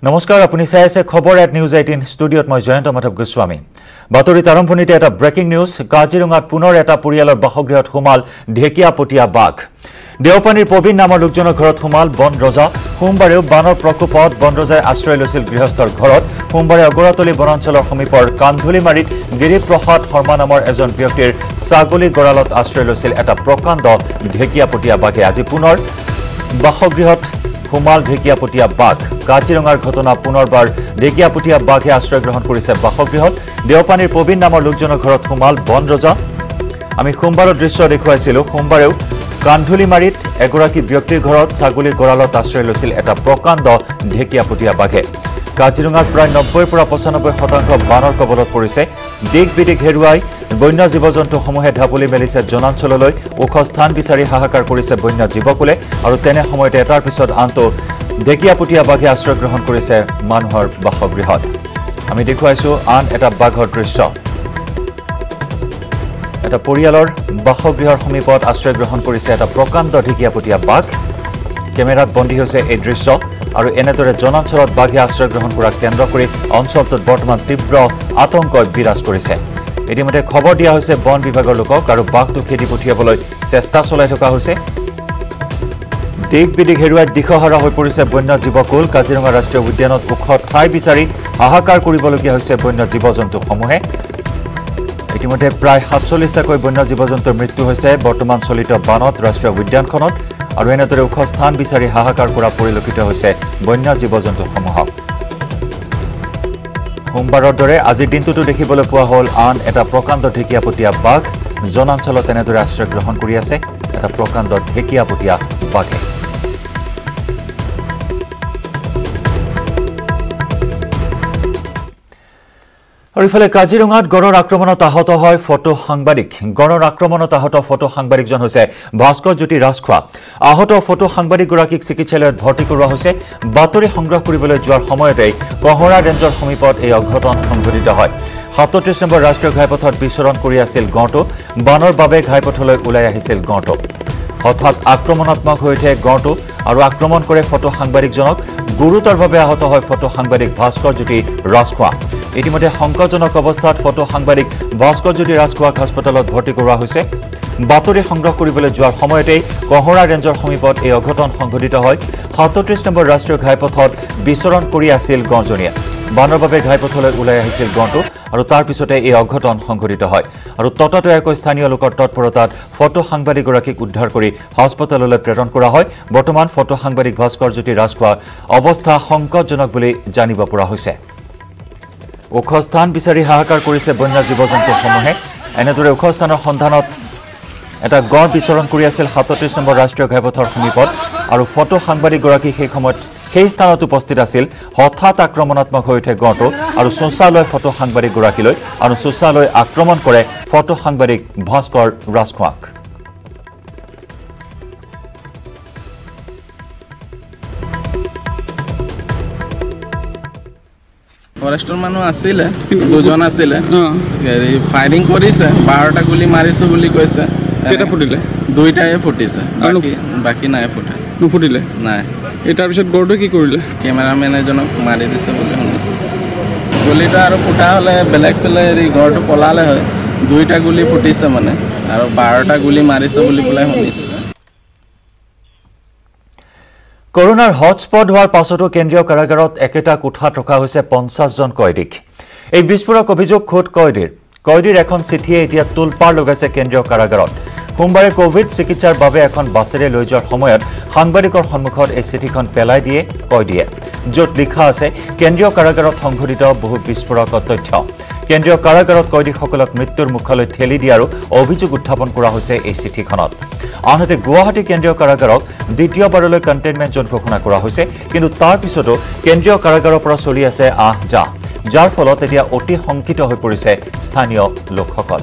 নমস্কাৰ আপুনি চাই আছে খবৰ এট নিউজ 18 ষ্টুডিঅত মই জয়ন্ত মাধৱ গোস্বামী বাতৰিত আৰম্ভণিতে এটা ব্ৰেকিং নিউজ কাজিৰঙাত পুনৰ এটা পৰিয়ালৰ বাসগৃহত সোমাল ঢেকিয়াপতীয়া বাঘ দেওপানীৰ প্ৰবীণ নামৰ লোকজনৰ ঘৰত সোমাল বন ৰজা সোমবাৰেও বানৰ প্ৰকোপত বন ৰজাই আশ্ৰয় লৈছিল গৃহস্থৰ ঘৰত সোমবাৰে অগৰাতলী বনাঞ্চলৰ সমীপৰ কান্ধুলিমাৰীত গিৰিপ্ৰসাদ শৰ্মা নামৰ এজন ব্যক্তিৰ ছাগলী গৰালত আশ্ৰয় লৈছিল এটা প্ৰকাণ্ড ঢেকিয়াপতীয়া বাঘে আজি পুনৰ বাসগৃহত সোমাল ঢেকিয়াপতীয়া বাঘ কাজিৰঙাৰ ঘটনা পুনৰবাৰ ঢেকিয়াপতীয়া বাঘে আশ্ৰয় গ্ৰহণ কৰিছে বাসগৃহত দেওপানীৰ প্ৰবীণ নামৰ লোকজনৰ ঘৰত সোমাল বন ৰজা আমি সোমবাৰৰ দৃশ্য দেখুৱাইছিলো সোমবাৰেও কান্ধুলিমাৰীত এগৰাকী ব্যক্তিৰ ঘৰত ছাগলী গৰালত আশ্ৰয় লৈছিল এটা প্ৰকাণ্ড ঢেকিয়াপতীয়া বাঘে কাজিৰঙাৰ প্ৰায় 90 পৰা 95% বানৰ কবলত পৰিছে দিগ বিদিক হেৰুৱাই বন্য জীৱ-জন্তুসমূহে ঢাপলি মেলিছে জনাঞ্চললৈ ওখ স্থান বিচাৰি হাহাকাৰ কৰিছে বন্য জীৱকুলে আৰু তেনে সময়তে এটাৰ পিছত আনটো ঢেকিয়াপতীয়া বাঘে আশ্ৰয় গ্ৰহণ কৰিছে মানুহৰ বাসগৃহত আমি দেখুৱাইছো আন এটা বাঘৰ দৃশ্য এটা পৰিয়ালৰ বাসগৃহৰ সমীপত আশ্ৰয় গ্ৰহণ কৰিছে এটা প্ৰকাণ্ড ঢেকিয়াপতীয়া বাঘ কেমেৰাত বন্দী হৈছে এই দৃশ্য আৰু এনেদৰে জনাঞ্চলত বাঘে আশ্ৰয় গ্ৰহণ কৰা কেন্দ্ৰ কৰি অঞ্চলটোত বৰ্তমান তীব্ৰ আতংকই বিৰাজ কৰিছে ইতিমধ্যে খবৰ দিয়া হৈছে বন বিভাগৰ লোকক আৰু বাঘটো খেদি পঠিয়াবলৈ চেষ্টা চলাই থকা হৈছে দিগ বিদিক হেৰুৱাই দিশহাৰা হৈ পৰিছে বন্য জীৱকুল কাজিৰঙা ৰাষ্ট্ৰীয় উদ্যানত ওখ ঠাই বিচাৰি হাহাকাৰ কৰিবলগীয়া হৈছে বন্য জীৱ-জন্তুসমূহে ইতিমধ্যে প্ৰায় 47টাকৈ বন্য জীৱ-জন্তুৰ মৃত্যু হৈছে বৰ্তমান চলিত বানত ৰাষ্ট্ৰীয় উদ্যানখনত আৰু এনেদৰে ওখ স্থান বিচাৰি হাহাকাৰ কৰা পৰিলক্ষিত হৈছে বন্য জীৱ-জন্তুসমূহক সোমবাৰৰ দৰে আজিৰ দিনটোতো দেখিবলৈ পোৱা হ'ল আন এটা প্ৰকাণ্ড ঢেকিয়াপতীয়া বাঘ জনাঞ্চলত এনেদৰে আশ্ৰয় গ্ৰহণ কৰি আছে এটা প্ৰকাণ্ড ঢেকিয়াপতীয়া বাঘে আৰু ইফালে কাজিৰঙাত গড়ৰ আক্ৰমণত আহত হয় ফটো সাংবাদিক গড়ৰ আক্ৰমণত আহত ফটো সাংবাদিকজন হৈছে ভাস্কৰ জ্যোতি ৰাজখোৱা আহত ফটো সাংবাদিকগৰাকীক চিকিৎসালয়ত ভৰ্তি কৰোৱা হৈছে বাতৰি সংগ্ৰহ কৰিবলৈ যোৱাৰ সময়তে কহৰা ৰেঞ্জৰ সমীপত এই অঘটন সংঘটিত হয় 37 নম্বৰ ৰাষ্ট্ৰীয় ঘাইপথত বিচৰণ কৰি আছিল গড়টো বানৰ বাবে ঘাইপথলৈ ওলাই আহিছিল গড়টো হঠাৎ আক্ৰমণাত্মক হৈ উঠে গড়টো আৰু আক্ৰমণ কৰে ফটো সাংবাদিকজনক গুৰুতৰভাৱে আহত হয় ফটো সাংবাদিক ভাস্কৰ জ্যোতি ৰাজখোৱা ইতিমধ্যে সংকটজনক অৱস্থাত ফটো সাংবাদিক ভাস্কৰ জ্যোতি ৰাজখোৱাক হাস্পতালত ভৰ্তি কৰোৱা হৈছে বাতৰি সংগ্ৰহ কৰিবলৈ যোৱাৰ সময়তে কহৰা ৰেঞ্জৰ সমীপত এই অঘটন সংঘটিত হয় 37 নম্বৰ ৰাষ্ট্ৰীয় ঘাইপথত বিচৰণ কৰি আছিল গড়জনীয়ে বানৰ বাবে ঘাইপথলৈ ওলাই আহিছিল গড়টো আৰু তাৰ পিছতে এই অঘটন সংঘটিত হয় আৰু ততাতৈয়াকৈ স্থানীয় লোকৰ তৎপৰতাত ফটো সাংবাদিকগৰাকীক উদ্ধাৰ কৰি হাস্পতাললৈ প্ৰেৰণ কৰা হয় বৰ্তমান ফটো সাংবাদিক ভাস্কৰ জ্যোতি ৰাজখোৱাৰ অৱস্থা সংকটজনক বুলি জানিব পৰা হৈছে ওখ স্থান বিচাৰি হাহাকাৰ কৰিছে বন্য জীৱ-জন্তুসমূহে এনেদৰে ওখ স্থানৰ সন্ধানত এটা গড় বিচৰণ কৰি আছিল 37 নম্বৰ ৰাষ্ট্ৰীয় ঘাইপথৰ সমীপত আৰু ফটো সাংবাদিকগৰাকী সেই সময়ত সেই স্থানত উপস্থিত আছিল হঠাৎ আক্ৰমণাত্মক হৈ উঠে গড়টো আৰু চোচালৈ ফটো সাংবাদিকগৰাকীলৈ আৰু চোচালৈ আক্ৰমণ কৰে ফটো সাংবাদিক ভাস্কৰ ৰাজখোৱাক ফৰেষ্টৰ মানুহ আছিলে দুজন আছিলে ফায়াৰিং কৰিছে 12টা গুলি মাৰিছো বুলি কৈছে কেইটা ফুটিলে দুইটাই ফুটিছে বাকি নাই ফুটা নুফুটিলে নাই এটাৰ পিছত গড়টো কি কৰিলে কেমেৰামেন এজনক মাৰি দিছে বুলি শুনিছো গুলিটো আৰু ফুটা হ'লে বেলেগ পেলাই গড়টো পলালে হয় দুইটা গুলি ফুটিছে মানে আৰু 12টা গুলি মাৰিছে বুলি পেলাই শুনিছো কৰোনাৰ হটস্পট হোৱাৰ পাছতো কেন্দ্ৰীয় কাৰাগাৰত একেটা কোঠাত ৰখা হৈছে 50 জন কয়দীক এই বিস্ফোৰক অভিযোগ খোদ কয়দীৰ এখন চিঠিয়ে এতিয়া তুলপাৰ লগাইছে কেন্দ্ৰীয় কাৰাগাৰত সোমবাৰে কোভিড চিকিৎসাৰ বাবে এখন বাছেৰে লৈ যোৱাৰ সময়ত সাংবাদিকৰ সন্মুখত এই চিঠিখন পেলাই দিয়ে কয়দীয়ে য'ত লিখা আছে কেন্দ্ৰীয় কাৰাগাৰত সংঘটিত বহু বিস্ফোৰক তথ্য কেন্দ্ৰীয় কাৰাগাৰত কয়দীসকলক মৃত্যুৰ মুখলৈ ঠেলি দিয়াৰো অভিযোগ উত্থাপন কৰা হৈছে এই চিঠিখনত আনহাতে গুৱাহাটী কেন্দ্ৰীয় কাৰাগাৰক দ্বিতীয়বাৰলৈ কণ্টেইনমেণ্ট জোন ঘোষণা কৰা হৈছে কিন্তু তাৰ পিছতো কেন্দ্ৰীয় কাৰাগাৰৰ পৰা চলি আছে যাৰ ফলত এতিয়া অতি শংকিত হৈ পৰিছে স্থানীয় লোকসকল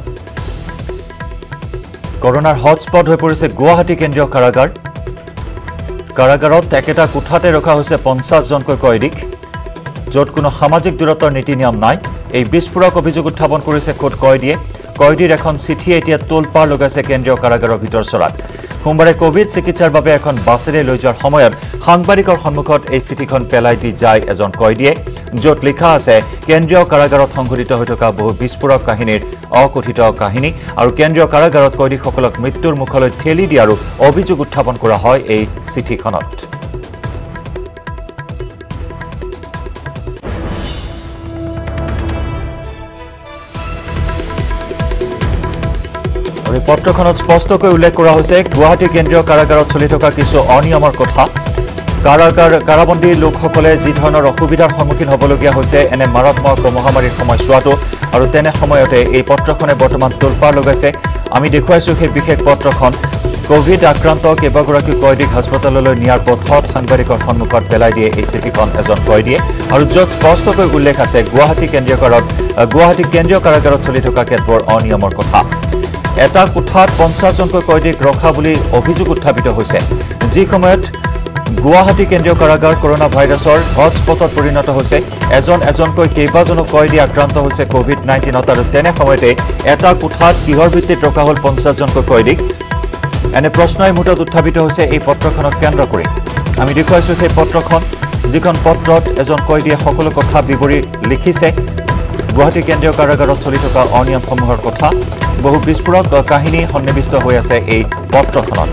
কৰোনাৰ হটস্পট হৈ পৰিছে গুৱাহাটী কেন্দ্ৰীয় কাৰাগাৰত একেটা কোঠাতে ৰখা হৈছে 50 জনকৈ কয়দীক য'ত কোনো সামাজিক দূৰত্বৰ নীতি নিয়ম নাই এই বিস্ফোৰক অভিযোগ উত্থাপন কৰিছে খোদ কয়দীয়ে কয়দীৰ এখন চিঠিয়ে এতিয়া তোলপাৰ লগাইছে কেন্দ্ৰীয় কাৰাগাৰৰ ভিতৰ চৰাত সোমবাৰে কোভিড চিকিৎসাৰ বাবে এখন বাছেৰে লৈ যোৱাৰ সময়ত সাংবাদিকৰ সন্মুখত এই চিঠিখন পেলাই দি যায় এজন কয়দীয়ে য'ত লিখা আছে কেন্দ্ৰীয় কাৰাগাৰত সংঘটিত হৈ থকা বহু বিস্ফোৰক কাহিনীৰ অকথিত কাহিনী আৰু কেন্দ্ৰীয় কাৰাগাৰত কয়দীসকলক মৃত্যুৰ মুখলৈ ঠেলি দিয়াৰো অভিযোগ উত্থাপন কৰা হয় এই চিঠিখনত পত্ৰখনত স্পষ্টকৈ উল্লেখ কৰা হৈছে গুৱাহাটী কেন্দ্ৰীয় কাৰাগাৰত চলি থকা কিছু অনিয়মৰ কথা কাৰাবন্দী লোকসকলে যি ধৰণৰ অসুবিধাৰ সন্মুখীন হ'বলগীয়া হৈছে এনে মাৰাত্মক মহামাৰীৰ সময়ছোৱাটো আৰু তেনে সময়তে এই পত্ৰখনে বৰ্তমান তোলপাৰ লগাইছে আমি দেখুৱাইছো সেই বিশেষ পত্ৰখন কোভিড আক্ৰান্ত কেইবাগৰাকী কয়দীক হাস্পতাললৈ নিয়াৰ পথত সাংবাদিকৰ সন্মুখত পেলাই দিয়ে এই চিঠিখন এজন কয়দীয়ে আৰু য'ত স্পষ্টকৈ উল্লেখ আছে গুৱাহাটী কেন্দ্ৰীয় কাৰাগাৰত চলি থকা কেতবোৰ অনিয়মৰ কথা এটা কোঠাত 50 জনকৈ কয়দীক ৰখা বুলি অভিযোগ উত্থাপিত হৈছে যি সময়ত গুৱাহাটী কেন্দ্ৰীয় কাৰাগাৰ কৰোনা ভাইৰাছৰ হটস্পটত পৰিণত হৈছে এজনকৈ কেইবাজনো কয়দী আক্ৰান্ত হৈছে কোভিড-19 আৰু তেনে সময়তে এটা কোঠাত কিহৰ ভিত্তিত ৰখা হ'ল 50 জনকৈ কয়দীক এনে প্ৰশ্নই মুঠত উত্থাপিত হৈছে এই পত্ৰখনক কেন্দ্ৰ কৰি আমি দেখুৱাইছো সেই পত্ৰখন যিখন পত্ৰত এজন কয়দীয়ে সকলো কথা বিৱৰি লিখিছে গুৱাহাটী কেন্দ্ৰীয় কাৰাগাৰত চলি থকা অনিয়মসমূহৰ কথা বহু বিস্ফোৰক কাহিনী সন্নিৱিষ্ট হৈ আছে এই পত্ৰখনত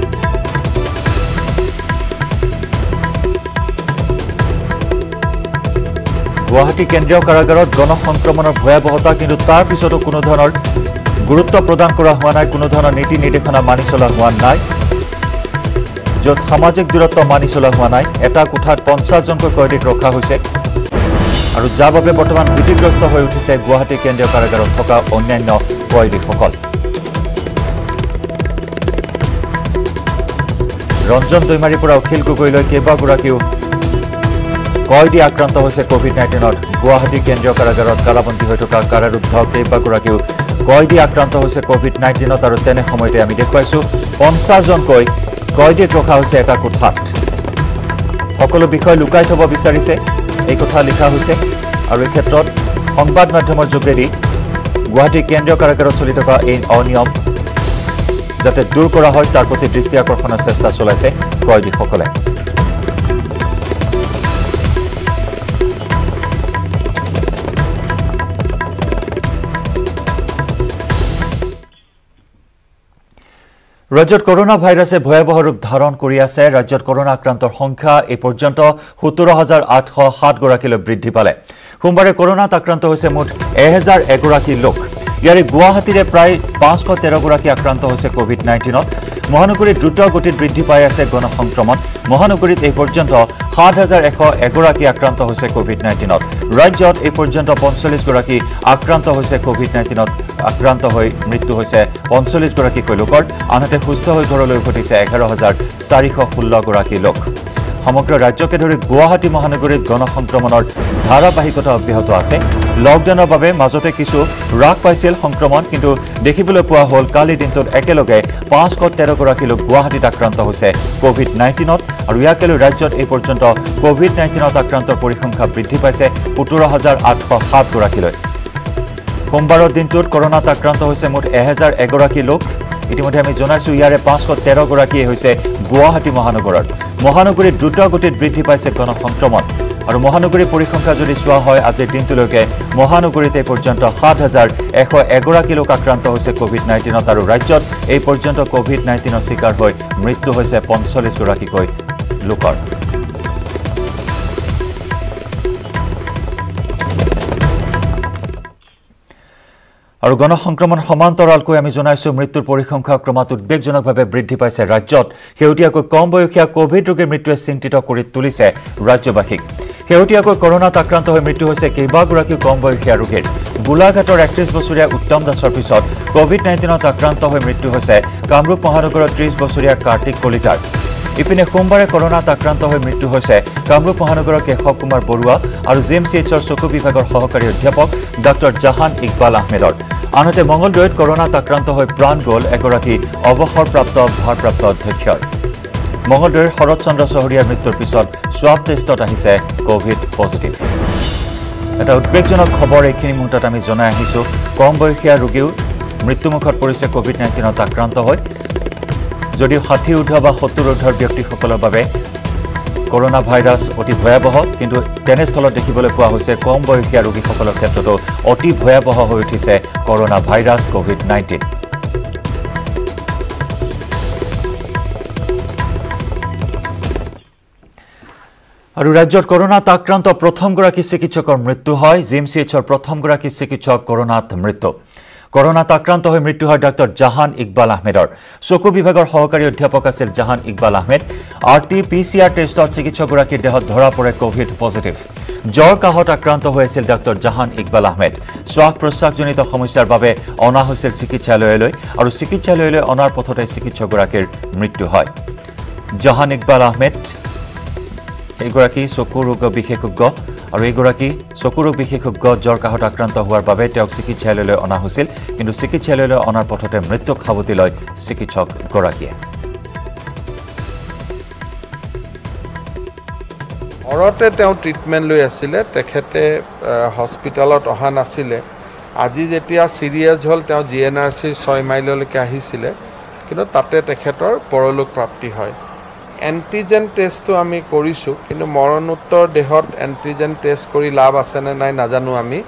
গুৱাহাটী কেন্দ্ৰীয় কাৰাগাৰত গণসংক্ৰমণৰ ভয়াৱহতা কিন্তু তাৰ পিছতো কোনো ধৰণৰ গুৰুত্ব প্ৰদান কৰা হোৱা নাই কোনো ধৰণৰ নীতি নিৰ্দেশনা মানি চলা হোৱা নাই য'ত সামাজিক দূৰত্ব মানি চলা হোৱা নাই এটা কোঠাত 50 জনকৈ কয়দীক ৰখা হৈছে আৰু যাৰ বাবে বৰ্তমান ভীতিগ্ৰস্ত হৈ উঠিছে গুৱাহাটী কেন্দ্ৰীয় কাৰাগাৰত থকা অন্যান্য কয়দীসকল ৰঞ্জন দৈমাৰীৰ পৰা অখিল গগৈলৈ কেইবাগৰাকীও কয়দী আক্ৰান্ত হৈছে কোভিড-19ত গুৱাহাটী কেন্দ্ৰীয় কাৰাগাৰত কাৰাবন্দী হৈ থকা কাৰাৰুদ্ধ কেইবাগৰাকীও কয়দী আক্ৰান্ত হৈছে কোভিড-19ত আৰু তেনে সময়তে আমি দেখুৱাইছো 50 জনকৈ কয়দীক ৰখা হৈছে এটা কোঠাত সকলো বিষয় লুকাই থব বিচাৰিছে এই কথা লিখা হৈছে আৰু এই ক্ষেত্ৰত সংবাদ মাধ্যমৰ যোগেদি গুৱাহাটী কেন্দ্ৰীয় কাৰাগাৰত চলি থকা এই অনিয়ম যাতে দূৰ কৰা হয় তাৰ প্ৰতি দৃষ্টি আকৰ্ষণৰ চেষ্টা চলাইছে কয়দীসকলে ৰাজ্যত কৰোনা ভাইৰাছে ভয়াৱহ ৰূপ ধাৰণ কৰি আছে ৰাজ্যত কৰোনা আক্ৰান্তৰ সংখ্যা এই পৰ্যন্ত 17807 গৰাকীলৈ বৃদ্ধি পালে সোমবাৰে কৰোনাত আক্ৰান্ত হৈছে মুঠ 1001 গৰাকী লোক ইয়াৰে গুৱাহাটীৰে প্ৰায় 513 গৰাকী আক্ৰান্ত হৈছে কোভিড-19ত মহানগৰীত দ্ৰুত গতিত বৃদ্ধি পাই আছে গণসংক্ৰমণ মহানগৰীত এই পৰ্যন্ত 7101 গৰাকী আক্ৰান্ত হৈছে কোভিড-19ত ৰাজ্যত এই পৰ্যন্ত 45 গৰাকী আক্ৰান্ত হৈছে কোভিড-19ত আক্ৰান্ত হৈ মৃত্যু হৈছে 45 গৰাকীকৈ লোকৰ আনহাতে সুস্থ হৈ ঘৰলৈ উভতিছে 11416 গৰাকী লোক সমগ্ৰ ৰাজ্যকে ধৰি গুৱাহাটী মহানগৰীত গণসংক্ৰমণৰ ধাৰাবাহিকতা অব্যাহত আছে লকডাউনৰ বাবে মাজতে কিছু হ্ৰাস পাইছিল সংক্ৰমণ কিন্তু দেখিবলৈ পোৱা হ'ল কালি দিনটোত একেলগে 513 গৰাকী লোক গুৱাহাটীত আক্ৰান্ত হৈছে কোভিড-19ত আৰু ইয়াকে লৈ ৰাজ্যত এই পৰ্যন্ত কোভিড-19ত আক্ৰান্তৰ পৰিসংখ্যা বৃদ্ধি পাইছে 17807 গৰাকীলৈ সোমবাৰৰ দিনটোত কৰোনাত আক্ৰান্ত হৈছে মুঠ 1001 গৰাকী লোক ইতিমধ্যে আমি জনাইছো ইয়াৰে 513 গৰাকী হৈছে গুৱাহাটী মহানগৰীত দ্ৰুত গতিত বৃদ্ধি পাইছে গণসংক্ৰমণ আৰু মহানগৰীৰ পৰিসংখ্যা যদি চোৱা হয় আজিৰ দিনটোলৈকে মহানগৰীত এই পৰ্যন্ত 7101 গৰাকী লোক আক্ৰান্ত হৈছে কোভিড-19ত আৰু ৰাজ্যত এই পৰ্যন্ত কোভিড-19ৰ শিকাৰ হৈ মৃত্যু হৈছে 45 গৰাকীকৈ লোকৰ আৰু গণসংক্ৰমণ সমান্তৰালকৈ আমি জনাইছো মৃত্যুৰ পৰিসংখ্যা ক্ৰমাৎ উদ্বেগজনকভাৱে বৃদ্ধি পাইছে ৰাজ্যত শেহতীয়াকৈ কম বয়সীয়া কোভিড ৰোগীৰ মৃত্যুৱে চিন্তিত কৰি তুলিছে ৰাজ্যবাসীক শেহতীয়াকৈ কৰোনাত আক্ৰান্ত হৈ মৃত্যু হৈছে কেইবাগৰাকী কম বয়সীয়া ৰোগীৰ গোলাঘাটৰ 31 বছৰীয়া উত্তম দাসৰ পিছত কোভিড-19ত আক্ৰান্ত হৈ মৃত্যু হৈছে কামৰূপ মহানগৰৰ 30 বছৰীয়া কাৰ্তিক কলিতাৰ ইপিনে সোমবাৰে কৰোনাত আক্ৰান্ত হৈ মৃত্যু হৈছে কামৰূপ মহানগৰৰ কেশৱ কুমাৰ বৰুৱা আৰু জিএমচিএইচৰ চকু বিভাগৰ সহকাৰী অধ্যাপক ডক্টৰ জাহান ইকবাল আহমেদৰ আনহাতে মঙলদৈত কৰোনাত আক্ৰান্ত হৈ প্ৰাণ গ'ল এগৰাকী অৱসৰপ্ৰাপ্ত ভাৰপ্ৰাপ্ত অধ্যক্ষৰ মঙলদৈৰ শৰৎ চন্দ্ৰ চহৰীয়াৰ মৃত্যুৰ পিছত স্বাব টেষ্টত আহিছে কোভিড পজিটিভ এটা উদ্বেগজনক খবৰ এইখিনি মুহূৰ্তত আমি জনাই আহিছো কম বয়সীয়া ৰোগীও মৃত্যুমুখত পৰিছে কোভিড-19ত আক্ৰান্ত হৈ যদিও 60 ঊৰ্ধ বা 70 ঊৰ্ধৰ ব্যক্তিসকলৰ বাবে কৰোনা ভাইৰাছ অতি ভয়াবহ কিন্তু তেনেস্থলত দেখিবলৈ পোৱা হৈছে কম বয়সীয়া ৰোগীসকলৰ ক্ষেত্ৰতো অতি ভয়াবহ হৈ উঠিছে কৰোনা ভাইৰাছ কোভিড-19 আৰু ৰাজ্যত কৰোনাত আক্ৰান্ত প্ৰথমগৰাকী চিকিৎসকৰ মৃত্যু হয় জিএমচিএইচৰ প্ৰথমগৰাকী চিকিৎসক কৰোনাত মৃত্যু কৰোনাত আক্ৰান্ত হৈ মৃত্যু হয় ডাক্তৰ জাহান ইকবাল আহমেদৰ চকু বিভাগৰ সহকাৰী অধ্যাপক আছিল জাহান ইকবাল আহমেদ RT-PCR টেষ্টত চিকিৎসকগৰাকীৰ দেহত ধৰা পৰে কোভিড পজিটিভ জ্বৰ কাহত আক্ৰান্ত হৈ আছিল ডাক্তৰ জাহান ইকবাল আহমেদ শ্বাস প্ৰশ্বাসজনিত সমস্যাৰ বাবে অনা হৈছিল চিকিৎসালয়লৈ আৰু চিকিৎসালয়লৈ অনাৰ পথতে চিকিৎসকগৰাকীৰ মৃত্যু হয় জাহান ইকবাল আহমেদ এগৰাকী চকু ৰোগ বিশেষজ্ঞ আৰু এগৰাকী চকু ৰোগ বিশেষজ্ঞ জ্বৰ কাহত আক্ৰান্ত হোৱাৰ বাবে তেওঁক চিকিৎসালয়লৈ অনা হৈছিল কিন্তু চিকিৎসালয়লৈ অনাৰ পথতে মৃত্যুক সাৱটি লয় চিকিৎসকগৰাকীয়ে ঘৰতে তেওঁ ট্ৰিটমেণ্ট লৈ আছিলে তেখেতে হস্পিটেলত অহা নাছিলে আজি যেতিয়া সিৰিয়াছ হ'ল তেওঁ GNRCৰ 6 মাইললৈকে আহিছিলে কিন্তু তাতে তেখেতৰ পৰলোক প্ৰাপ্তি হয় এন্টিজেন টেষ্টটো আমি কৰিছো কিন্তু মৰণোত্তৰ দেহত এন্টিজেন টেষ্ট কৰি লাভ আছে নে নাই নাজানো আমি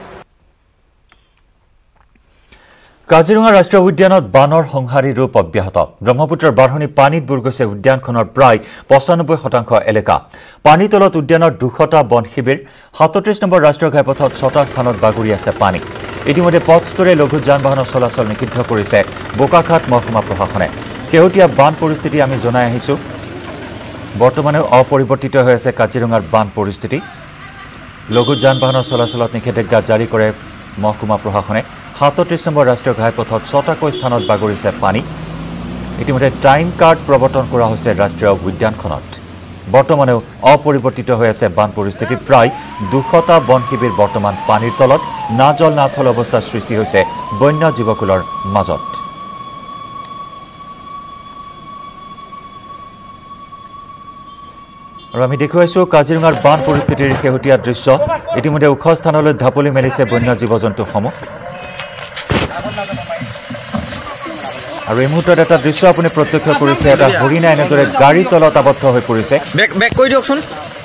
কাজিৰঙা ৰাষ্ট্ৰীয় উদ্যানত বানৰ সংহাৰী ৰূপ অব্যাহত ব্ৰহ্মপুত্ৰৰ বাঢ়নী পানীত বুৰ গৈছে উদ্যানখনৰ প্ৰায় 95% এলেকা পানীৰ তলত উদ্যানৰ 200টা বন শিবিৰ 37 নম্বৰ ৰাষ্ট্ৰীয় ঘাইপথত 6টা স্থানত বাগৰি আছে পানী ইতিমধ্যে পথটোৰে লঘু যান-বাহনৰ চলাচল নিষিদ্ধ কৰিছে বোকাখাট মহকুমা প্ৰশাসনে শেহতীয়া বান পৰিস্থিতি আমি জনাই আহিছো বৰ্তমানে অপৰিৱৰ্তিত হৈ আছে কাজিৰঙাৰ বান পৰিস্থিতি লঘু যান-বাহনৰ চলাচলত নিষেধাজ্ঞা জাৰি কৰে মহকুমা প্ৰশাসনে 37 নম্বৰ ৰাষ্ট্ৰীয় ঘাইপথত 6টাকৈ স্থানত বাগৰিছে পানী ইতিমধ্যে টাইম কাৰ্ড প্ৰৱৰ্তন কৰা হৈছে ৰাষ্ট্ৰীয় উদ্যানখনত বৰ্তমানে অপৰিৱৰ্তিত হৈ আছে বান পৰিস্থিতি প্ৰায় 200টা বন শিবিৰ বৰ্তমান পানীৰ তলত না জল না থল অৱস্থাৰ সৃষ্টি হৈছে বন্য জীৱকুলৰ মাজত আৰু আমি দেখুৱাইছো কাজিৰঙাৰ বান পৰিস্থিতিৰ শেহতীয়া দৃশ্য ইতিমধ্যে ওখ স্থানলৈ ধাপলি মেলিছে বন্য জীৱ-জন্তুসমূহ আৰু এই মুহূৰ্তত এটা দৃশ্য আপুনি প্ৰত্যক্ষ কৰিছে এটা হৰিণা এনেদৰে গাড়ী তলত আবদ্ধ হৈ পৰিছে বেক কৰি দিয়কচোন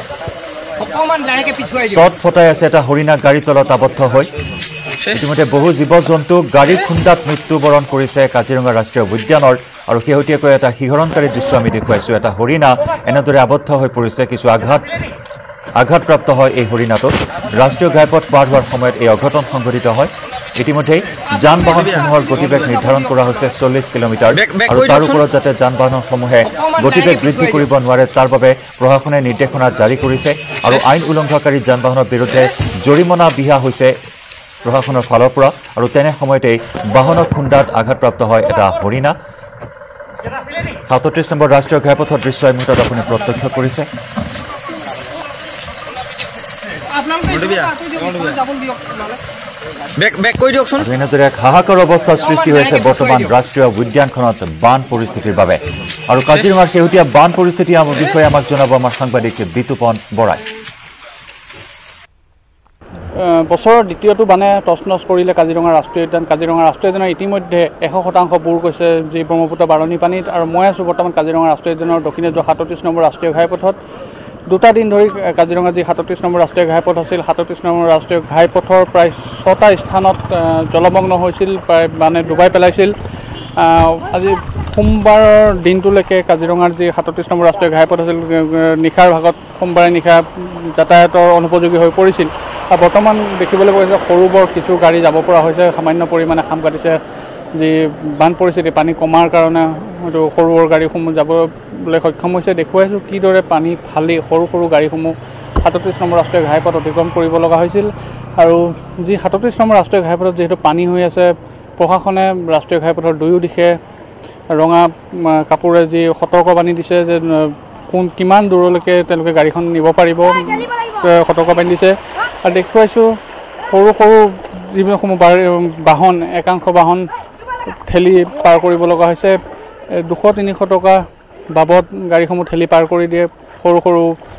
চট ফটাই আছে এটা হৰিণা গাড়ী তলত আবদ্ধ হৈ ইতিমধ্যে বহু জীৱ-জন্তু গাড়ী খুন্দাত মৃত্যুবৰণ কৰিছে কাজিৰঙা ৰাষ্ট্ৰীয় উদ্যানৰ আৰু শেহতীয়াকৈ এটা শিহৰণকাৰী দৃশ্য আমি দেখুৱাইছো এটা হৰিণা এনেদৰে আবদ্ধ হৈ পৰিছে কিছু আঘাতপ্ৰাপ্ত হয় এই হৰিণাটো ৰাষ্ট্ৰীয় ঘাইপথ পাৰ হোৱাৰ সময়ত এই অঘটন সংঘটিত হয় ইতিমধ্যে যান-বাহনসমূহৰ গতিবেগ নিৰ্ধাৰণ কৰা হৈছে 40 কিলোমিটাৰ আৰু তাৰ ওপৰত যাতে যান-বাহনসমূহে গতিবেগ বৃদ্ধি কৰিব নোৱাৰে তাৰ বাবে প্ৰশাসনে নিৰ্দেশনা জাৰি কৰিছে আৰু আইন উলংঘনকাৰী যান-বাহনৰ বিৰুদ্ধে জৰিমনা বিহা হৈছে প্ৰশাসনৰ ফালৰ পৰা আৰু তেনে সময়তে বাহনৰ খুন্দাত আঘাতপ্ৰাপ্ত হয় এটা হৰিণা 37 নম্বৰ ৰাষ্ট্ৰীয় ঘাইপথৰ দৃশ্য এই মুহূৰ্তত আপুনি প্ৰত্যক্ষ কৰিছে বেক কৰি দিয়কচোন এনেদৰে এক হাহাকাৰ অৱস্থাৰ সৃষ্টি হৈছে বৰ্তমান ৰাষ্ট্ৰীয় উদ্যানখনত বান পৰিস্থিতিৰ বাবে আৰু কাজিৰঙাৰ শেহতীয়া বান পৰিস্থিতি বিষয়ে আমাক জনাব আমাৰ সাংবাদিক বিতুপন বৰাই বছৰৰ দ্বিতীয়টো বানে টচনচ কৰিলে কাজিৰঙা ৰাষ্ট্ৰীয় উদ্যানৰ ইতিমধ্যে 100% বুৰ গৈছে যি ব্ৰহ্মপুত্ৰ বাঢ়নী পানীত আৰু মই আছোঁ বৰ্তমান কাজিৰঙা ৰাষ্ট্ৰীয় উদ্যানৰ দক্ষিণে যোৱা 37 নম্বৰ ৰাষ্ট্ৰীয় ঘাইপথত দুটা দিন ধৰি কাজিৰঙা যি 37 নম্বৰ ৰাষ্ট্ৰীয় ঘাইপথ আছিল 37 নম্বৰ ৰাষ্ট্ৰীয় ঘাইপথৰ প্ৰায় 6টা স্থানত জলমগ্ন হৈছিল প্ৰায় মানে ডুবাই পেলাইছিল আজি সোমবাৰৰ দিনটোলৈকে কাজিৰঙাৰ যি 37 নম্বৰ ৰাষ্ট্ৰীয় ঘাইপথ আছিল নিশাৰ ভাগত সোমবাৰে নিশা যাতায়াতৰ অনুপযোগী হৈ পৰিছিল আৰু বৰ্তমান দেখিবলৈ পোৱা গৈছে সৰু বৰ কিছু গাড়ী যাব পৰা হৈছে সামান্য পৰিমাণে খাম কাটিছে যি বান পৰিস্থিতি পানী কমাৰ কাৰণে হয়তো সৰু সৰু গাড়ীসমূহ যাবলৈ সক্ষম হৈছে দেখুৱাইছোঁ কিদৰে পানী ফালি সৰু সৰু গাড়ীসমূহ 37 নম্বৰ ৰাষ্ট্ৰীয় ঘাইপথ অতিক্ৰম কৰিব লগা হৈছিল আৰু যি 37 নম্বৰ ৰাষ্ট্ৰীয় ঘাইপথত যিহেতু পানী হৈ আছে প্ৰশাসনে ৰাষ্ট্ৰীয় ঘাইপথৰ দুয়ো দিশে ৰঙা কাপোৰে যি সতৰ্কবাণী দিছে যে কিমান দূৰলৈকে তেওঁলোকে গাড়ীখন নিব পাৰিব সতৰ্কবাণী দিছে আৰু দেখুৱাইছোঁ সৰু সৰু যিসমূহ বাহন একাংশ বাহন ঠেলি পাৰ কৰিব লগা হৈছে 200-300 টকা বাবদ গাড়ীসমূহ ঠেলি পাৰ কৰি দিয়ে সৰু সৰু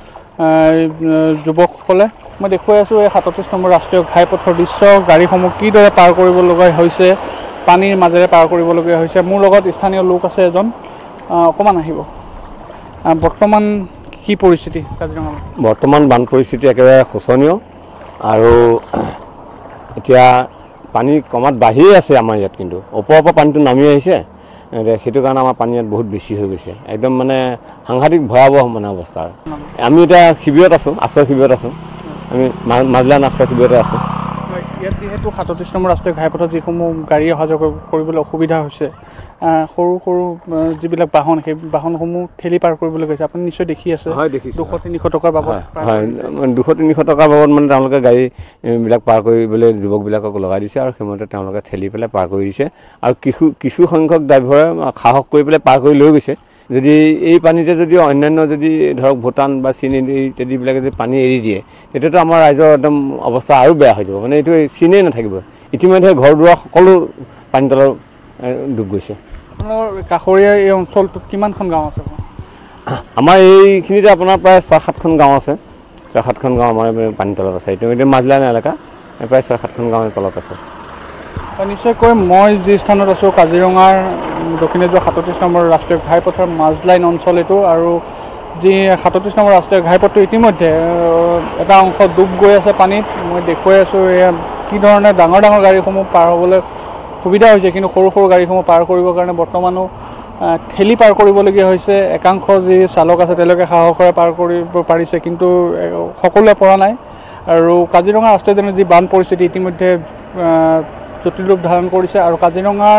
যুৱকসকলে মই দেখুৱাই আছোঁ এই 37 নম্বৰ ৰাষ্ট্ৰীয় ঘাইপথৰ দৃশ্য গাড়ীসমূহ কিদৰে পাৰ কৰিব লগা হৈছে পানীৰ মাজেৰে পাৰ কৰিবলগীয়া হৈছে মোৰ লগত স্থানীয় লোক আছে এজন অকণমান আহিব বৰ্তমান কি পৰিস্থিতি কাজিৰঙা বৰ্তমান বান পৰিস্থিতি একেবাৰে শোচনীয় আৰু এতিয়া পানী কমাত বাঢ়িয়ে আছে আমাৰ ইয়াত কিন্তু ওপৰৰ পৰা পানীটো নামি আহিছে সেইটো কাৰণে আমাৰ পানী ইয়াত বহুত বেছি হৈ গৈছে একদম মানে সাংঘাতিক ভয়াৱহ মানে অৱস্থা আমি এতিয়া শিবিৰত আছোঁ আশ্ৰয় শিবিৰত আছোঁ আমি মাজলান আশ্ৰয় শিবিৰতে আছোঁ ইয়াত যিহেতু ৩৭ নম্বৰ ৰাষ্ট্ৰীয় ঘাইপথত যিসমূহ গাড়ী অহা যোৱা কৰিবলৈ অসুবিধা হৈছে সৰু সৰু যিবিলাক বাহন সেই বাহনসমূহ ঠেলি পাৰ কৰিবলৈ গৈছে আপুনি নিশ্চয় দেখি আছে 200-300 টকাৰ বাবদ হয় 200-300 টকাৰ বাবদ মানে তেওঁলোকে গাড়ীবিলাক পাৰ কৰিবলৈ যুৱকবিলাকক লগাই দিছে আৰু সেইমতে তেওঁলোকে ঠেলি পেলাই পাৰ কৰি দিছে আৰু কিছু সংখ্যক ড্ৰাইভাৰে সাহস কৰি পেলাই পাৰ কৰি লৈ গৈছে যদি এই পানীতে যদি অন্যান্য যদি ধৰক ভূটান বা চীন ইত্যাদিবিলাকে যদি পানী এৰি দিয়ে তেতিয়াতো আমাৰ ৰাইজৰ একদম অৱস্থা আৰু বেয়া হৈ যাব মানে এইটো চিনেই নাথাকিব ইতিমধ্যে ঘৰ দুৱাৰ সকলো পানীতলৰ ডুব গৈছে আপোনাৰ কাষৰীয়া এই অঞ্চলটোত কিমানখন গাঁও আছে আমাৰ এইখিনিতে আপোনাৰ প্ৰায় 6-7খন গাঁও আছে 6-7খন গাঁও আমাৰ পানীতলত আছে ইতিমধ্যে মাজলান এলেকা প্ৰায় 6-7খন গাঁৱৰ তলত আছে নিশ্চয়কৈ মই যি স্থানত আছোঁ কাজিৰঙাৰ দক্ষিণে যোৱা ৩৭ নম্বৰ ৰাষ্ট্ৰীয় ঘাইপথৰ মাজলাইন অঞ্চল এইটো আৰু যি ৩৭ নম্বৰ ৰাষ্ট্ৰীয় ঘাইপথটো ইতিমধ্যে এটা অংশ ডুব গৈ আছে পানীত মই দেখুৱাই আছোঁ এয়া কি ধৰণে ডাঙৰ ডাঙৰ গাড়ীসমূহ পাৰ হ'বলৈ সুবিধা হৈছে কিন্তু সৰু সৰু গাড়ীসমূহ পাৰ কৰিবৰ কাৰণে বৰ্তমানো ঠেলি পাৰ কৰিবলগীয়া হৈছে একাংশ যি চালক আছে তেওঁলোকে সাহসেৰে পাৰ কৰিব পাৰিছে কিন্তু সকলোৱে পৰা নাই আৰু কাজিৰঙা ৰাষ্ট্ৰীয় উদ্যানৰ যি বান পৰিস্থিতি ইতিমধ্যে জটিল ৰূপ ধাৰণ কৰিছে আৰু কাজিৰঙাৰ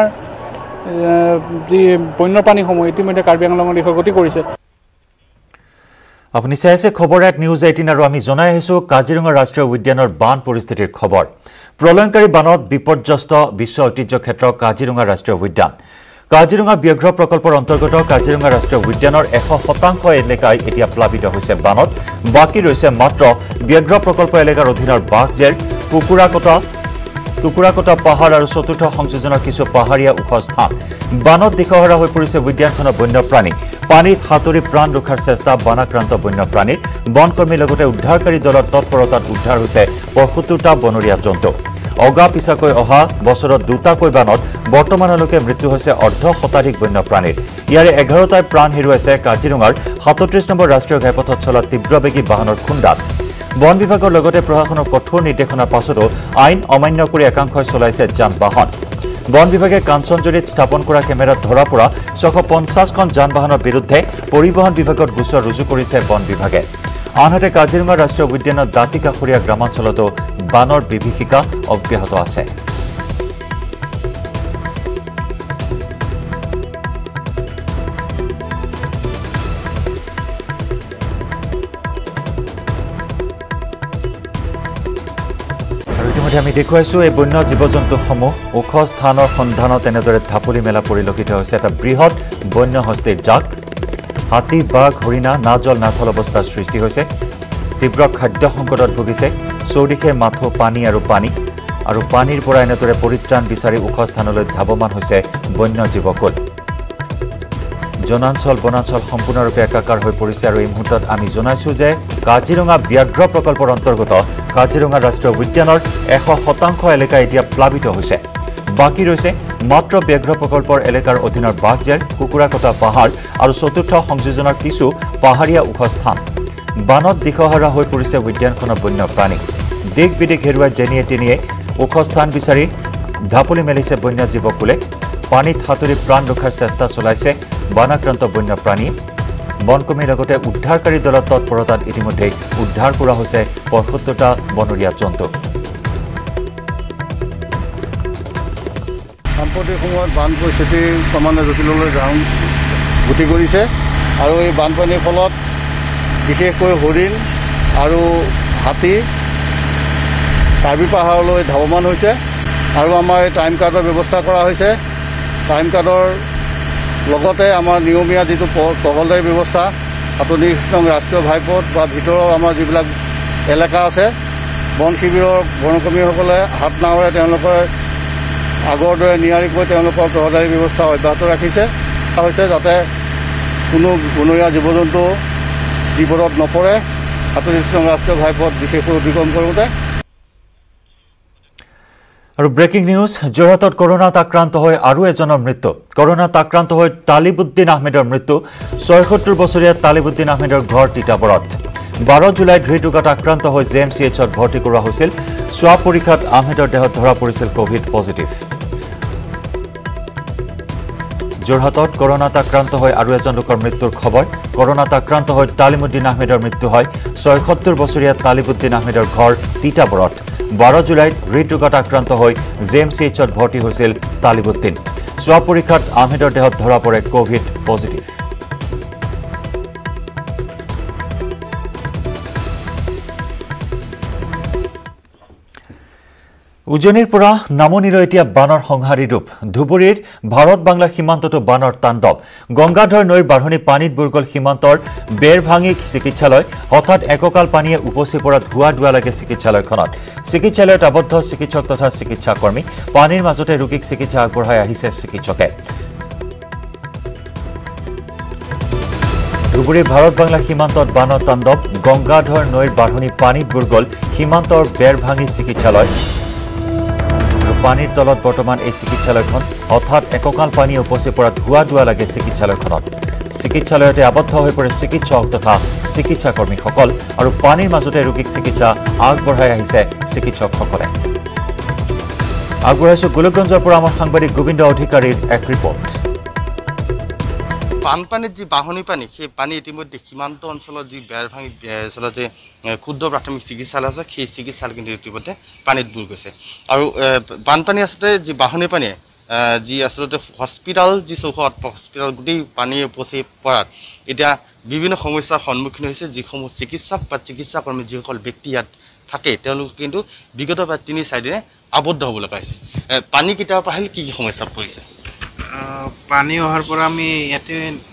যি বন্যপ্ৰাণীসমূহ ইতিমধ্যে কাৰ্বি আংলঙৰ দিশে গতি কৰিছে আপুনি চাই আছে খবৰ এট নিউজ 18 আৰু আমি জনাই আহিছোঁ কাজিৰঙা ৰাষ্ট্ৰীয় উদ্যানৰ বান পৰিস্থিতিৰ খবৰ প্ৰলয়ংকাৰী বানত বিপৰ্যস্ত বিশ্ব ঐতিহ্য ক্ষেত্ৰ কাজিৰঙা ৰাষ্ট্ৰীয় উদ্যান কাজিৰঙা ব্যাঘ্ৰ প্ৰকল্পৰ অন্তৰ্গত কাজিৰঙা ৰাষ্ট্ৰীয় উদ্যানৰ 100% এলেকাই এতিয়া প্লাবিত হৈছে বানত বাকী ৰৈছে মাত্ৰ ব্যাঘ্ৰ প্ৰকল্প এলেকাৰ অধীনৰ বাঘজেৰ টুকুৰাকটা পাহাৰ আৰু চতুৰ্থ সংযোজনৰ কিছু পাহাৰীয়া ওখ স্থান বানত দিশহৰা হৈ পৰিছে উদ্যানখনৰ বন্যপ্ৰাণী পানীত সাঁতুৰি প্ৰাণ ৰক্ষাৰ চেষ্টা বানাক্ৰান্ত বন্যপ্ৰাণীৰ বনকৰ্মীৰ লগতে উদ্ধাৰকাৰী দলৰ তৎপৰতাত উদ্ধাৰ হৈছে ৭৫টা বনৰীয়া জন্তু অগা পিছাকৈ অহা বছৰত দুটাকৈ বানত বৰ্তমানলৈকে মৃত্যু হৈছে অৰ্ধশতাধিক বন্যপ্ৰাণীৰ ইয়াৰে 11টাই প্ৰাণ হেৰুৱাইছে কাজিৰঙাৰ ৩৭ নম্বৰ ৰাষ্ট্ৰীয় ঘাইপথত চলা তীব্ৰবেগী বাহনৰ খুন্দাত বন বিভাগৰ লগতে প্ৰশাসনৰ কঠোৰ নিৰ্দেশনাৰ পাছতো আইন অমান্য কৰি একাংশই চলাইছে যান বাহন বন বিভাগে কাঞ্চনজুৰিত স্থাপন কৰা কেমেৰাত ধৰা পৰা 650খন যান বাহনৰ বিৰুদ্ধে পৰিবহণ বিভাগত গোচৰ ৰুজু কৰিছে বন বিভাগে আনহাতে কাজিৰঙা ৰাষ্ট্ৰীয় উদ্যানৰ দাঁতি কাষৰীয়া গ্ৰামাঞ্চলতো বানৰ বিভীষিকা অব্যাহত আছে আমি দেখুৱাইছোঁ এই বন্য জীৱ জন্তুসমূহ ওখ স্থানৰ সন্ধানত এনেদৰে ঢাপলি মেলা পৰিলক্ষিত হৈছে এটা বৃহৎ বন্য হস্তীৰ জাক হাতী বাঘ হৰিণা না জল না থল অৱস্থাৰ সৃষ্টি হৈছে তীব্ৰ খাদ্য সংকটত ভুগিছে চৌদিশে মাথো পানী আৰু পানীৰ পৰা এনেদৰে পৰিত্ৰাণ বিচাৰি ওখ স্থানলৈ ধাৱমান হৈছে বন্য জীৱকুল জনাঞ্চল বনাঞ্চল সম্পূৰ্ণৰূপে একাকাৰ হৈ পৰিছে আৰু এই মুহূৰ্তত আমি জনাইছোঁ যে কাজিৰঙা ব্যাঘ্ৰ প্ৰকল্পৰ অন্তৰ্গত কাজিৰঙা ৰাষ্ট্ৰীয় উদ্যানৰ 100% এলেকা এতিয়া প্লাবিত হৈছে বাকী ৰৈছে মাত্ৰ ব্যাঘ্ৰ প্ৰকল্পৰ এলেকাৰ অধীনৰ বাঘজেৰ কুকুৰাকটা পাহাৰ আৰু চতুৰ্থ সংযোজনৰ কিছু পাহাৰীয়া ওখ স্থান বানত দিশহৰা হৈ পৰিছে উদ্যানখনৰ বন্যপ্ৰাণী দিক বিদিক হেৰুৱাই যেনিয়ে তেনিয়ে ওখ স্থান বিচাৰি ঢাপলি মেলিছে বন্য জীৱকুলে পানীত সাঁতুৰি প্ৰাণ ৰক্ষাৰ চেষ্টা চলাইছে বানাক্ৰান্ত বন্যপ্ৰাণী বনকৰ্মীৰ লগতে উদ্ধাৰকাৰী দলৰ তৎপৰতাত ইতিমধ্যে উদ্ধাৰ কৰা হৈছে ৭৫টা বনৰীয়া জন্তু সাম্প্ৰতিক সময়ত বান পৰিস্থিতি ক্ৰমান্বয়ে জটিললৈ গতি কৰিছে আৰু এই বানপানীৰ ফলত বিশেষকৈ হৰিণ আৰু হাতী কাৰ্বি পাহাৰলৈ ধাৱমান হৈছে আৰু আমাৰ এই টাইম কাৰ্ডৰ ব্যৱস্থা কৰা হৈছে টাইম কাৰ্ডৰ লগতে আমাৰ নিয়মীয়া যিটো টহলদাৰী ব্যৱস্থা ৩৭ নং ৰাষ্ট্ৰীয় ঘাইপথ বা ভিতৰৰ আমাৰ যিবিলাক এলেকা আছে বন শিবিৰৰ বনকৰ্মীসকলে হাত নাৱেৰে তেওঁলোকে আগৰ দৰে নিয়াৰিকৈ তেওঁলোকৰ টহলদাৰী ব্যৱস্থা অব্যাহত ৰাখিছে যাতে কোনো বনৰীয়া জীৱ জন্তু বিপদত নপৰে ৩৭ নং ৰাষ্ট্ৰীয় ঘাইপথ বিশেষকৈ অতিক্ৰম কৰোঁতে আৰু ব্ৰেকিং নিউজ যোৰহাটত কৰোনাত আক্ৰান্ত হৈ আৰু এজনৰ মৃত্যু কৰোনাত আক্ৰান্ত হৈ তালিবুদ্দিন আহমেদৰ মৃত্যু ৭৬ বছৰীয়া তালিবুদ্দিন আহমেদৰ ঘৰ তিতাবৰত 12 জুলাইত হৃদৰোগত আক্ৰান্ত হৈ জেএমচিএইচত ভৰ্তি কৰোৱা হৈছিল স্বাব পৰীক্ষাত আহমেদৰ দেহত ধৰা পৰিছিল কোভিড পজিটিভ যোৰহাটত কৰোনাত আক্ৰান্ত হৈ আৰু এজন লোকৰ মৃত্যুৰ খবৰ কৰোনাত আক্ৰান্ত হৈ তালিবুদ্দিন আহমেদৰ মৃত্যু হয় ৭৬ বছৰীয়া তালিবুদ্দিন আহমেদৰ ঘৰ তিতাবৰত 12 জুলাইত হৃদৰোগত আক্ৰান্ত হৈ জেএমচিএইচত ভৰ্তি হৈছিল তালিবুদ্দিন স্বাব পৰীক্ষাত আহমেদৰ দেহত ধৰা পৰে কোভিড পজিটিভ উজনিৰ পৰা নামনিলৈ এতিয়া বানৰ সংহাৰী ৰূপ ধুবুৰীৰ ভাৰত বাংলা সীমান্তটো বানৰ তাণ্ডৱ গংগাধৰ নৈৰ বাঢ়নী পানীত বুৰ গ'ল সীমান্তৰ বেৰভাঙি চিকিৎসালয় হঠাৎ এককাল পানীয়ে উপচি পৰাত ধোৱা ধোৱা লাগে চিকিৎসালয়খনত চিকিৎসালয়ত আবদ্ধ চিকিৎসক তথা চিকিৎসাকৰ্মী পানীৰ মাজতে ৰোগীক চিকিৎসা আগবঢ়াই আহিছে চিকিৎসকে ধুবুৰীৰ ভাৰত বাংলা সীমান্তত বানৰ তাণ্ডৱ গংগাধৰ নৈৰ বাঢ়নী পানীত বুৰ গ'ল সীমান্তৰ বেৰভাঙি চিকিৎসালয় পানীৰ তলত বৰ্তমান এই চিকিৎসালয়খন হঠাৎ এককাল পানী উপচি পৰাত ধোৱা ধোৱা লাগে চিকিৎসালয়খনত চিকিৎসালয়তে আবদ্ধ হৈ পৰে চিকিৎসক তথা চিকিৎসাকৰ্মীসকল আৰু পানীৰ মাজতে ৰোগীক চিকিৎসা আগবঢ়াই আহিছে চিকিৎসকসকলে আগবঢ়াইছো গোলকগঞ্জৰ পৰা আমাৰ সাংবাদিক গোবিন্দ অধিকাৰীৰ এক ৰিপৰ্ট বানপানীত যি বাঢ়নী পানী সেই পানী ইতিমধ্যে সীমান্ত অঞ্চলত যি বেৰভাঙি আচলতে ক্ষুদ্ৰ প্ৰাথমিক চিকিৎসালয় আছে সেই চিকিৎসালয় কিন্তু ইতিমধ্যে পানীত বুৰ গৈছে আৰু বানপানী আচলতে যি বাঢ়নী পানীয়ে যি আচলতে হস্পিটাল যি চৌহদ হস্পিটাল গোটেই পানী উপচি পৰাত এতিয়া বিভিন্ন সমস্যাৰ সন্মুখীন হৈছে যিসমূহ চিকিৎসক বা চিকিৎসাকৰ্মী যিসকল ব্যক্তি ইয়াত থাকে তেওঁলোক কিন্তু বিগত প্ৰায় ৩-৪ দিনে আবদ্ধ হ'ব লগা হৈছে পানী কেতিয়াৰ পৰা আহিল কি কি সমস্যাত পৰিছে পানী অহাৰ পৰা আমি ইয়াতে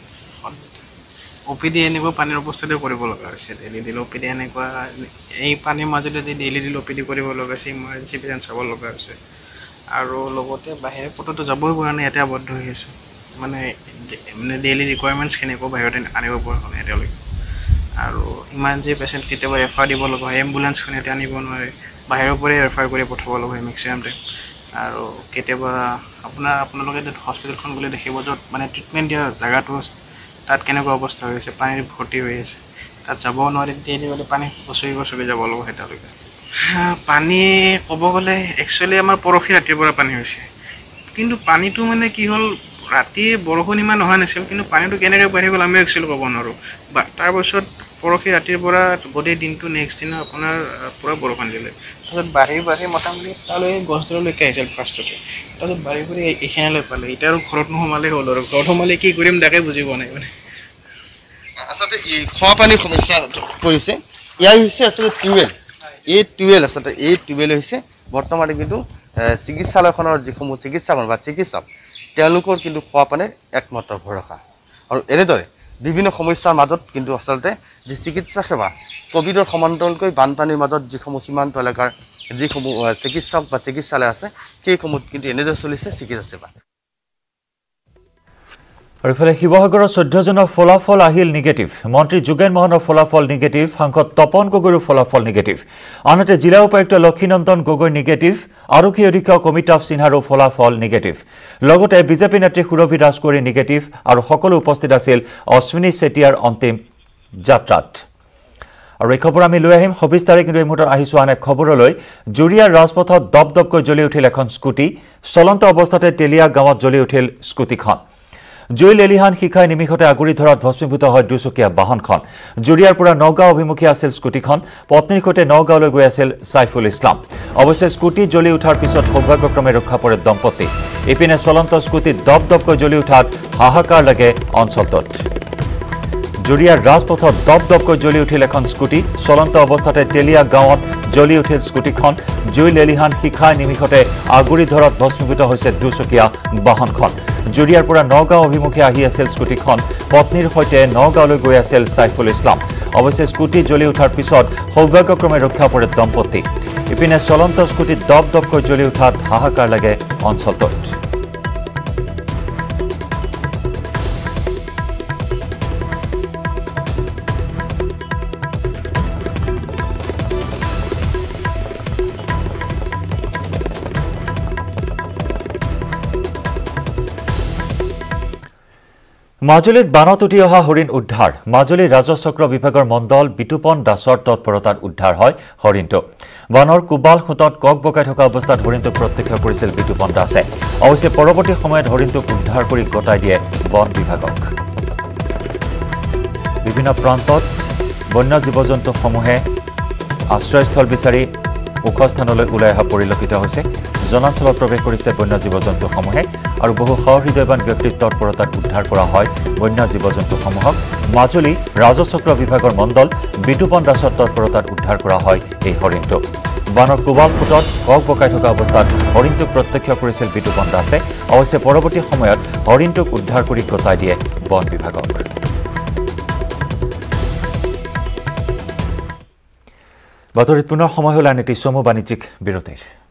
OPD এনেকুৱা পানীৰ অৱস্থাতে কৰিব লগা হৈছে ডেইলি OPD এনেকুৱা এই পানীৰ মাজতে যে ডেইলি OPD কৰিব লগা হৈছে ইমাৰ্জেঞ্চি পেচেণ্ট চাব লগা হৈছে আৰু লগতে বাহিৰে পটতো যাবই পৰা নাই ইয়াতে আবদ্ধ হৈ আছে মানে ডেইলি ৰিকুৱাৰমেণ্টছ কেনেকুৱা বাহিৰতে আনিব পৰা নাই এতিয়ালৈকে আৰু ইমাৰ্জেঞ্চি পেচেণ্ট কেতিয়াবা ৰেফাৰ দিব লগা হয় এম্বুলেঞ্চখন ইয়াতে আনিব নোৱাৰে বাহিৰৰ পৰাই ৰেফাৰ কৰি পঠাব লগা হয় মেক্সিমাম টাইম আৰু কেতিয়াবা আপোনালোকে হস্পিটেলখন গ'লে দেখিব য'ত মানে ট্ৰিটমেণ্ট দিয়া জেগাটো আছে তাত কেনেকুৱা অৱস্থা হৈ আছে পানীৰ ভৰ্তি হৈ আছে তাত যাব নোৱাৰি ডেইলি গ'লে পানী বছৰি যাব লগা হয় তেওঁলোকে পানী ক'ব গ'লে একচুৱেলি আমাৰ পৰহি ৰাতিৰ পৰা পানী হৈছে কিন্তু পানীটো মানে কি হ'ল ৰাতি বৰষুণ ইমান অহা নাছিল কিন্তু পানীটো কেনেকৈ বাঢ়ি গ'ল আমি একচুৱেলি ক'ব নোৱাৰোঁ তাৰপাছত পৰহি ৰাতিৰ পৰা গোটেই দিনটো নেক্সট দিনা আপোনাৰ পূৰা বৰষুণ দিলে তাৰপিছত বাঢ়ি মোটামুটি তালৈ গছডাললৈকে আহিছিল ফাৰ্ষ্টতে তাৰপিছত বাঢ়ি এইখিনিলৈ পালে এতিয়া আৰু ঘৰত নোসোমালেই হ'ল আৰু ঘৰত সোমালে কি কৰিম তাকে বুজি পোৱা নাই মানে আচলতে এই খোৱা পানীৰ সমস্যা পৰিছে ইয়াৰ হৈছে আচলতে টিউবেল আচলতে এই টিউবেল হৈছে বৰ্তমানে কিন্তু চিকিৎসালয়খনৰ যিসমূহ চিকিৎসাকৰ্মী বা চিকিৎসক তেওঁলোকৰ কিন্তু খোৱা পানীৰ একমাত্ৰ ভৰসা আৰু এনেদৰে বিভিন্ন সমস্যাৰ মাজত কিন্তু আচলতে যি চিকিৎসা সেৱা কোভিডৰ সমান্তৰালকৈ বানপানীৰ মাজত যিসমূহ সীমান্ত এলেকাৰ যিসমূহ চিকিৎসক বা চিকিৎসালয় আছে সেইসমূহত কিন্তু এনেদৰে চলিছে চিকিৎসা সেৱা আৰু ইফালে শিৱসাগৰৰ 14 জনৰ ফলাফল আহিল নিগেটিভ মন্ত্ৰী যোগেন মোহনৰ ফলাফল নিগেটিভ সাংসদ তপন গগৈৰ ফলাফল নিগেটিভ আনহাতে জিলা উপায়ুক্ত লক্ষীনন্দন গগৈ নিগেটিভ আৰক্ষী অধীক্ষক অমিতাভ সিনহাৰো ফলাফল নিগেটিভ লগতে বিজেপি নেত্ৰী সুৰভি ৰাজকোঁৱৰী নিগেটিভ আৰু সকলো উপস্থিত আছিল অশ্বিনী চেতিয়াৰ অন্তিম যাত্ৰাত আৰু এই খবৰ আমি লৈ আহিম ২৬ তাৰিখ কিন্তু এই মুহূৰ্তত আহিছোঁ আন এক খবৰলৈ জুৰিয়াৰ ৰাজপথত দপদপকৈ জ্বলি উঠিল এখন স্কুটি চলন্ত অৱস্থাতে তেলিয়া গাঁৱত জ্বলি উঠিল স্কুটিখন জুই লেলিহান শিখাই নিমিষতে আগুৰি ধৰাত ভস্মীভূত হয় দুচকীয়া বাহনখন জুৰিয়াৰ পৰা নগাঁও অভিমুখী আছিল স্কুটিখন পত্নীৰ সৈতে নগাঁৱলৈ গৈ আছিল সাইফুল ইছলাম অৱশ্যে স্কুটি জ্বলি উঠাৰ পিছত সৌভাগ্যক্ৰমে ৰক্ষা পৰে দম্পতি ইপিনে চলন্ত স্কুটিত দপদপকৈ জ্বলি উঠাত হাহাকাৰ লাগে অঞ্চলটোত জুৰিয়াৰ ৰাজপথত দপদপকৈ জ্বলি উঠিল এখন স্কুটি চলন্ত অৱস্থাতে তেলিয়া গাঁৱত জ্বলি উঠিল স্কুটিখন জুই লেলিহান শিখাই নিমিষতে আগুৰি ধৰাত ভস্মীভূত হৈছে দুচকীয়া বাহনখন জুৰিয়াৰ পৰা নগাঁও অভিমুখে আহি আছিল স্কুটিখন পত্নীৰ সৈতে নগাঁৱলৈ গৈ আছিল সাইফুল ইছলাম অৱশ্যে স্কুটি জ্বলি উঠাৰ পিছত সৌভাগ্যক্ৰমে ৰক্ষা পৰে দম্পতি ইপিনে চলন্ত স্কুটিত দপদপকৈ জ্বলি উঠাত হাহাকাৰ লাগে অঞ্চলটোত মাজুলীত বানত উঠি অহা হৰিণ উদ্ধাৰ মাজুলী ৰাজচক্ৰ বিভাগৰ মণ্ডল বিতুপন দাসৰ তৎপৰতাত উদ্ধাৰ হয় হৰিণটো বনৰ কুবাল খুঁটত কক বকাই থকা অৱস্থাত হৰিণটোক প্ৰত্যক্ষ কৰিছিল বিতুপন দাসে অৱশ্যে পৰৱৰ্তী সময়ত হৰিণটোক উদ্ধাৰ কৰি গতাই দিয়ে বন বিভাগক বিভিন্ন প্ৰান্তত বন্য জীৱ-জন্তুসমূহে আশ্ৰয়স্থল বিচাৰি ওখ স্থানলৈ ওলাই অহা পৰিলক্ষিত হৈছে জনাঞ্চলত প্ৰৱেশ কৰিছে বন্য জীৱ-জন্তুসমূহে আৰু বহু সহৃদয়বান ব্যক্তিৰ তৎপৰতাত উদ্ধাৰ কৰা হয় বন্য জীৱ-জন্তুসমূহক মাজুলী ৰাজচক্ৰ বিভাগৰ মণ্ডল বিতুপন দাসৰ তৎপৰতাত উদ্ধাৰ কৰা হয় এই হৰিণটো বানৰ কুবাল খুঁটত কক বকাই থকা অৱস্থাত হৰিণটোক প্ৰত্যক্ষ কৰিছিল বিতুপন দাসে অৱশ্যে পৰৱৰ্তী সময়ত হৰিণটোক উদ্ধাৰ কৰি গতাই দিয়ে বন বিভাগক বাতৰিত পুনৰ সময় হ'ল আন এটি চমু বাণিজ্যিক বিৰতিৰ